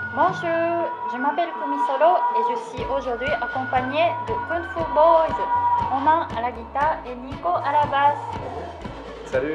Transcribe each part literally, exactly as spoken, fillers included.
Bonjour, je m'appelle Kumi Solo et je suis aujourd'hui accompagnée de Kung Fu Boys, Romain à la guitare et Nico à la basse. Salut.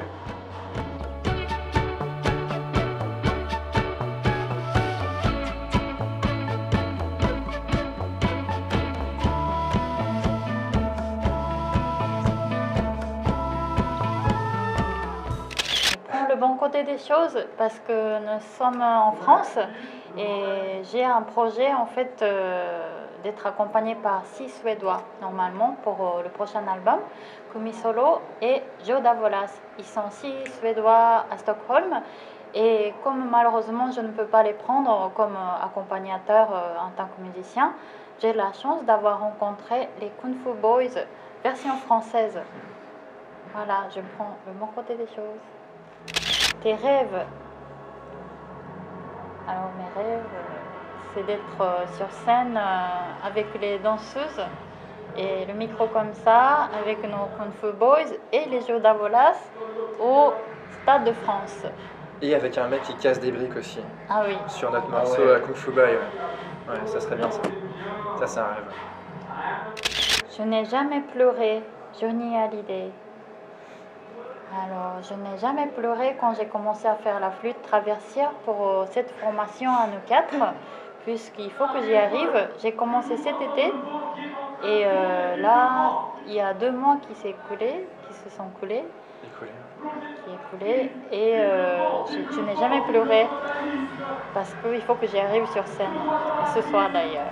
Je prends le bon côté des choses parce que nous sommes en France et j'ai un projet en fait euh, d'être accompagnée par six Suédois normalement pour euh, le prochain album, Kumi Solo et Joe Davolas. Ils sont six Suédois à Stockholm et comme malheureusement je ne peux pas les prendre comme euh, accompagnateurs euh, en tant que musicien, j'ai la chance d'avoir rencontré les Kung Fu Boys version française. Voilà, je prends le bon côté des choses. Tes rêves. Alors mes rêves, euh, c'est d'être euh, sur scène euh, avec les danseuses et le micro comme ça, avec nos Kung Fu Boys et les Joe Davolas au Stade de France. Et avec un mec qui casse des briques aussi. Ah oui. Sur notre morceau ouais. à Kung Fu Boy. Ouais. ouais, ça serait bien ça. Ça, c'est un rêve. Je n'ai jamais pleuré, Johnny Hallyday. Alors, je n'ai jamais pleuré quand j'ai commencé à faire la flûte traversière pour euh, cette formation à nous quatre, puisqu'il faut que j'y arrive. J'ai commencé cet été et euh, là, il y a deux mois qui s'est écoulé, qui se sont coulés, Écoulé. qui est écoulé, et euh, je, je n'ai jamais pleuré parce qu'il faut que j'y arrive sur scène, et ce soir d'ailleurs.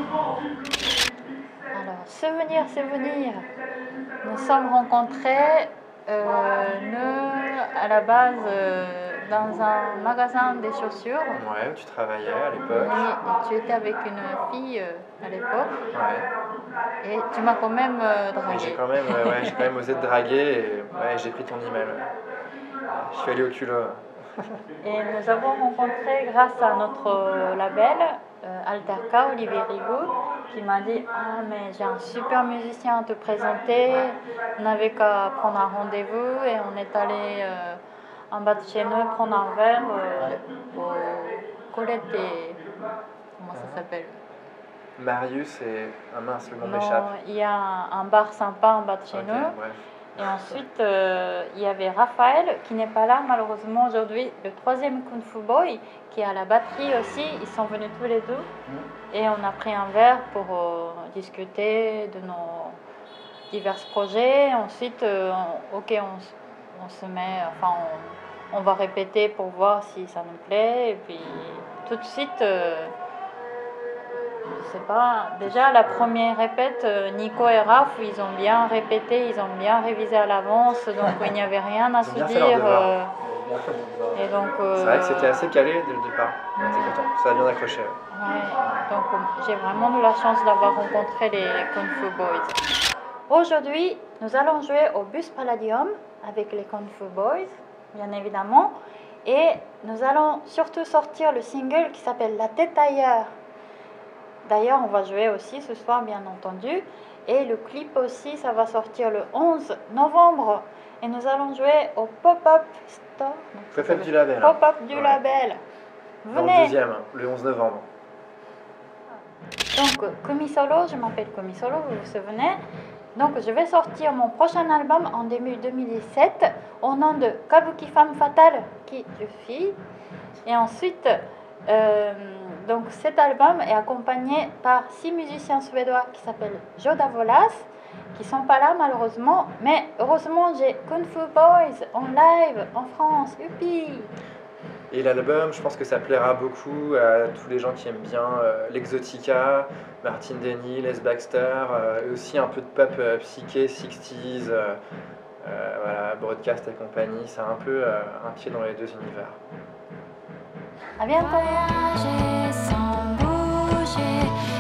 Alors, souvenir, souvenir. Nous sommes rencontrés. Euh, nous, à la base, euh, dans un magasin des chaussures. Ouais, où tu travaillais à l'époque. Et, et tu étais avec une fille euh, à l'époque. Ouais. Et tu m'as quand même euh, Et dragué. j'ai quand même, euh, ouais, j'ai quand même osé te draguer et ouais, j'ai pris ton email. Ouais. Je suis allé au culot. Et nous avons rencontré grâce à notre euh, label, euh, Alterca, Olivier Rigaud, qui m'a dit « Ah, mais j'ai un super musicien à te présenter. » On n'avait qu'à prendre un rendez-vous et on est allé euh, en bas de chez nous prendre un verre euh, au Colette et... Comment ça s'appelle? Marius et... Ah mince, le nom Non, m'échappe. il y a un, un bar sympa en bas de chez Ok, nous. bref. Et ensuite, euh, il y avait Raphaël, qui n'est pas là malheureusement aujourd'hui, le troisième Kung Fu Boy, qui est à la batterie aussi. Ils sont venus tous les deux. Et on a pris un verre pour euh, discuter de nos divers projets. Ensuite, euh, on- ok, on, on se met, enfin, on, on va répéter pour voir si ça nous plaît. Et puis, tout de suite... euh, je sais pas, déjà la première répète, euh, Nico et Raph, ils ont bien répété, ils ont bien révisé à l'avance, donc il n'y avait rien à Ils ont se bien fait leur dire. devoir. euh, et donc, euh, C'est vrai que c'était assez calé dès le départ. On était content. Ça a bien accroché. Ouais. ouais, donc euh, j'ai vraiment eu la chance d'avoir rencontré les Kung Fu Boys. Aujourd'hui, nous allons jouer au Bus Palladium avec les Kung Fu Boys, bien évidemment, et nous allons surtout sortir le single qui s'appelle La tête ailleurs. D'ailleurs, on va jouer aussi ce soir, bien entendu. Et le clip aussi, ça va sortir le onze novembre. Et nous allons jouer au Pop-Up Store. Pop-Up du label. Pop-Up du Ouais. label. Dans le Venez. deuxième, le onze novembre. Donc, Kumi Solo, je m'appelle Kumi Solo, vous vous souvenez. Donc, je vais sortir mon prochain album en début deux mille dix-sept au nom de Kabuki Femme Fatale, qui je suis. Et ensuite, euh, donc cet album est accompagné par six musiciens suédois qui s'appellent Joe Davolas, qui sont pas là malheureusement, mais heureusement j'ai Kung Fu Boys en live en France, youpi! Et l'album, je pense que ça plaira beaucoup à tous les gens qui aiment bien euh, l'Exotica, Martin Denny, Les Baxter, euh, et aussi un peu de pop euh, psyché, sixties, euh, euh, voilà, Broadcast et compagnie. C'est un peu euh, un pied dans les deux univers. À bientôt! Voyager sans bouger.